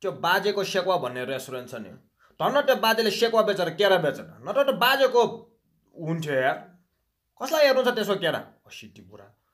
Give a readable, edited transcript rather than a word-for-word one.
त्यो बाजेको सेक्वा भन्ने रेस्टुरेन्ट छ नि धन्न त्यो बाजेले सेक्वा बेचेर केरा बेचेन नत्र त्यो बाजेको हुन्थ्यो यार कसलाई हेर्नु छ त्यसको केरा सिटी पुरा